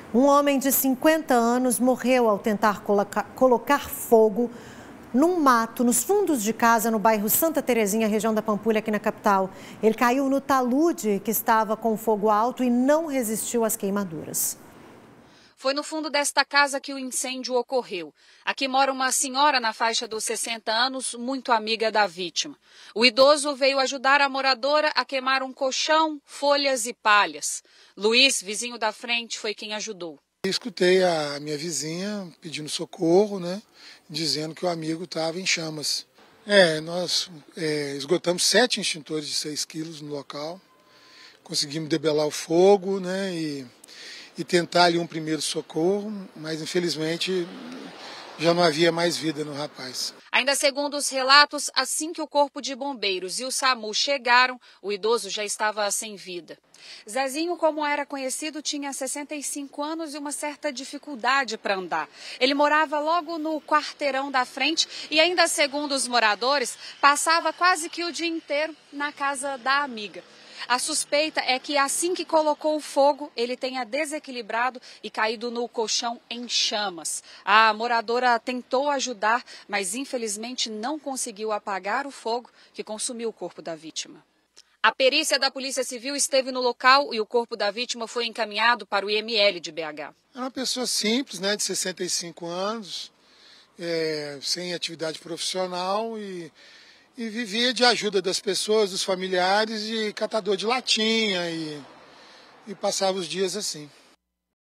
Um homem de 50 anos morreu ao tentar colocar fogo num mato nos fundos de casa no bairro Santa Terezinha, região da Pampulha, aqui na capital. Ele caiu no talude que estava com fogo alto e não resistiu às queimaduras. Foi no fundo desta casa que o incêndio ocorreu. Aqui mora uma senhora na faixa dos 60 anos, muito amiga da vítima. O idoso veio ajudar a moradora a queimar um colchão, folhas e palhas. Luiz, vizinho da frente, foi quem ajudou. Escutei a minha vizinha pedindo socorro, dizendo que o amigo estava em chamas. Nós esgotamos 7 extintores de 6 quilos no local. Conseguimos debelar o fogo, e tentar ali um primeiro socorro, mas infelizmente já não havia mais vida no rapaz. Ainda segundo os relatos, assim que o Corpo de Bombeiros e o SAMU chegaram, o idoso já estava sem vida. Zezinho, como era conhecido, tinha 65 anos e uma certa dificuldade para andar. Ele morava logo no quarteirão da frente e ainda segundo os moradores, passava quase que o dia inteiro na casa da amiga. A suspeita é que assim que colocou o fogo, ele tenha desequilibrado e caído no colchão em chamas. A moradora tentou ajudar, mas infelizmente não conseguiu apagar o fogo que consumiu o corpo da vítima. A perícia da Polícia Civil esteve no local e o corpo da vítima foi encaminhado para o IML de BH. É uma pessoa simples, de 65 anos, sem atividade profissional e vivia de ajuda das pessoas, dos familiares, e catador de latinha e passava os dias assim.